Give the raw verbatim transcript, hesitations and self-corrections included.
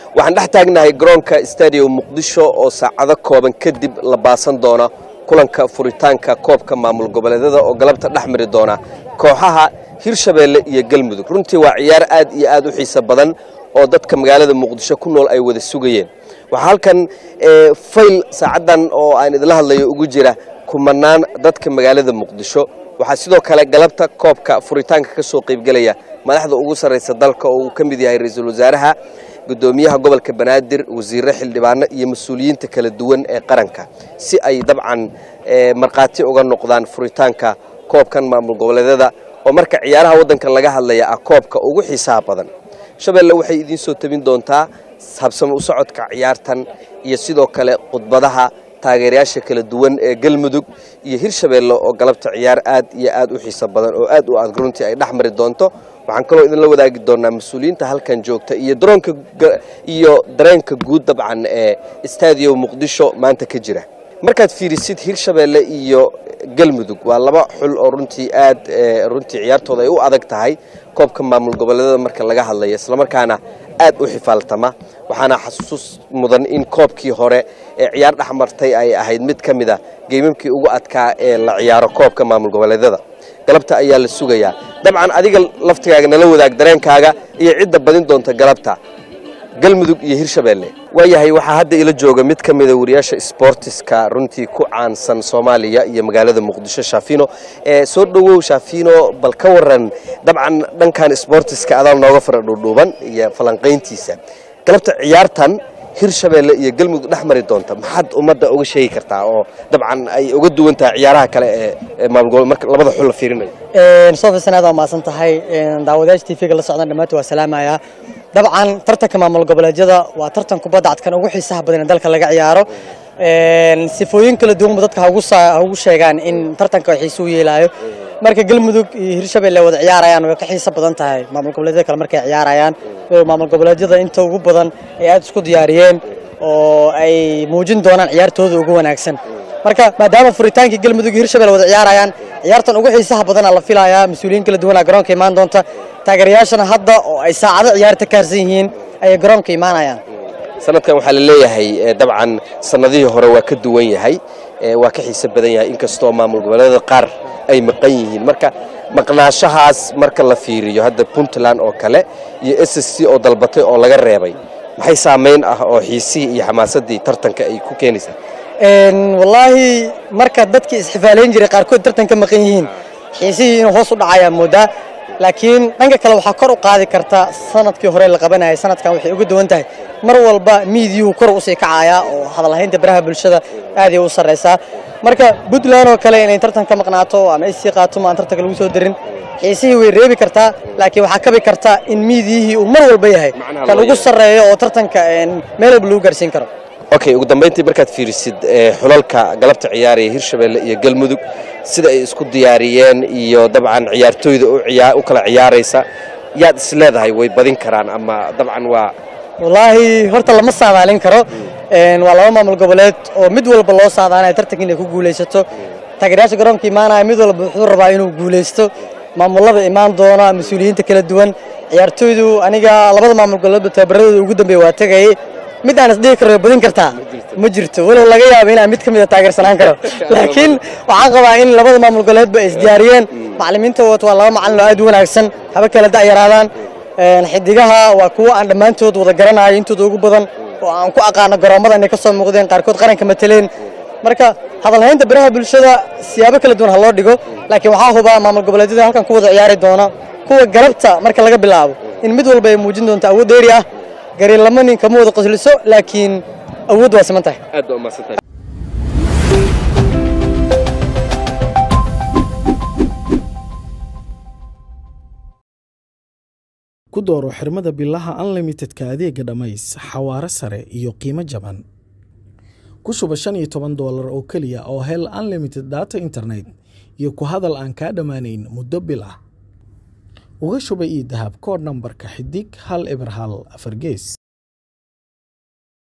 waxaan dhex taagnahay garoonka stadium muqdisho oo saacado kooban kadib la baasan doona kulanka furitaanka koobka maamul goboleedyada oo galabta dhaxmari doona kooxaha Hirshabeelle iyo Galmudug runtii waa ciyaar aad iyo aad u xiiso badan oo dadka magaalada muqdisho ku nool ay wada sugayeen waxa halkan fayl saacadan oo aan idin hadlayo ugu jira kumanaan dadka magaalada muqdisho waxa sidoo kale galabta koobka furitaanka ka soo qayb galaya madaxda ugu sareysa dalka oo uu kamid yahay ra'iisul wasaaraha gudoomiyaha gobolka Banaadir wasiirro xildhibaano iyo mas'uuliyiinta kala duwan ee qaranka si ay dabcan marqaati uga noqdaan furitaanka koobkan maamul goboleedyada oo marka ciyaaraha wadankan laga hadlaya ah koobka ugu xiisaha badan Shabeelle waxay idin soo tabin doontaa habsamo u socodka ciyaartan iyo sidoo kale khudbadaha taageerayaasha kala duwan ee Galmudug iyo Hirshabeelle oo galabta ciyaar aad iyo aad u xiiso badan oo aad u aad runtii ay dhaxmari doonto waxaan kaloo idin la wadaagi doonaa mas'uuliyiinta halkan joogta iyo droonka iyo dareenka guud dabcan ee stadium Muqdisho maanta ka jira markaad fiirisid Hirshabeelle iyo Galmudug waa laba xul oo runtii aad runtii ciyaartooda ay u adag tahay koobka maamul goboleedyada marka laga hadlayo isla markaana aad u xifaaltama waxaana xasuus mudan in koobkii hore ee ciyaar dhaxmartay ay ahayd mid kamid ah geemamkii ugu adkaa ee la ciyaaro koobka maamul goboleedyada galabta ayaa la sugayaa dabcan adiga laftigaaga nala wadaag dareenkaaga iyo cidda badin doonta galabta Galmudug iyo Hirshabeelle waayahay waxa hadda ila jooga mid kamid ah wariyaasha sportiska runtii ku caansan Soomaaliya iyo magaalada Muqdisho Shafino ee soo dhawow Shafino bal ka waran dabcan dhankan sportiska aad nooga faradhuuban iyo falanqeyntiisa galabta ciyaartan Hirshabeelle iyo Galmudug dhaxmari doonta maxad umada uga sheegi kartaa oo dabcan ay uga duwan tahay ciyaaraha kale ee maamul goboleed marka labada xul la fiirinayo ee soo fiirsanaada ma san tahay daawadayaasha T V-ga la socdaan dhamaantii waa salaamaya dabcan tartanka maamul goboleedyada waa tartan kubadda cagta ugu xiisaha badan ee dalka laga ciyaaro ee sifooyin kala duwan dadka ugu ugu sheegaan in tartanka xiiso u yeelayo marka Galmudug iyo Hirshabeelle wada ciyaarayaan way ka xiiso badan tahay maamul goboleedyada kale markay ciyaarayaan maamul goboleedyada inta ugu badan ay aad isku diyaariyeen oo ay muujin doonaan ciyaartooda ugu wanaagsan marka maadaama furitaanka Galmudug iyo Hirshabeelle wada ciyaarayaan ciyaartan ugu xiisaha badan la filayaa mas'uuliyiin kala duwan garoonka imaan doonta taageerayaashana hadda oo ay saacado ciyaarta ka harsan yihiin ay garoonka imaanayaan sanadkan waxa la leeyahay dabcan sanadihii hore waa ka duwan yahay waa ka xiiso badan yahay inkastoo maamul goboleedyada qaar ay maqan yihiin marka maqnaashahaas marka la fiiriyo hadda Puntland oo kale iyo S S C oo dalbatay oo laga reebay maxay saameyn ah oo xiisii iyo xamaasadii tartanka ay ku keenaysaa een wallahi marka dadkii isxifaaleyn jiray qaar kood tartanka maqan yihiin xiisii inuu hoos u dhacaya moodaa laakiin dhanka kale waxa kor u qaadi karta sanadkii hore la qabanayay sanadkan waxay ugu duwan tahay mar walba miidiyuhu kor u sii kacaya oo hadalhaynta baraha bulshada aad ay u sareysaa marka Puntland oo kale inay tartanka maqnaato ama ay sii qaato ma tartanka lagu soo dirin xiisii way reebi kartaa laakiin waxa ka bi karta in miidiyihii uu mar walba yahay kan ugu sareeyo oo tartanka meel walba lagu gaarsiin karo okay ugu dambeyntii markaad fiirisid xulalka galabta ciyaaraya Hirshabeelle iyo Galmudug sida ay isku diyaariyeen iyo dabcan ciyaartooyda u ciyaar u kala ciyaaraysa yaad isleedahay way badin karaan ama dabcan waa wallahi horta lama saadaalin karo een waa laba maamul goboleed oo mid walba loo saadaanay tartanka inay ku guuleysato taageerayaasha garoonka imaanaya mid walba wuxuu rabaa inuu guuleysto maamulada imaan doona mas'uuliyiinta kala duwan ciyaartooydu aniga labada maamul goboleed tababaradooda ugu dambeeyay waa tagay mid aan isdhihi karo badin kartaa ma jirto walaal laga yaabo in mid kamid ah taageersanaan karo laakiin waxaan qabaa in labada maamul goboleed ba isdiyaariyeen macallimiinta waa laba macallin oo aad u wanaagsan haba kala da'yaraadaan een xidigaha waa kuwa aan dhamaantood wada garanayo intooda ugu badan oo aan ku aqaan garoomada inay ka soo muuqdeen qaarkood qaranka mataleen marka hadalhaynta baraha bulshada siyaabo kala duwan loo dhigo laakiin waxa hubaa maamul goboleedyada halkan ku wada ciyaari doona kuwa galabta marka laga bilaabo in mid walba ay muujin doonto awood dheeri ah garin lama nin kama wada qosliso laakiin awood waa siman tahay aad u maasantay ku dooro xirmada billaha unlimited-ka adeega dhamays xawaare sare iyo qiimo jaban ku shuba shan iyo toban doolar oo kaliya oo hel unlimited data internet iyo ku hadal aan ka dhamaanayn muddo bil ah uga shuba ii dahab kood nambarka xidig hal eber hal afar gees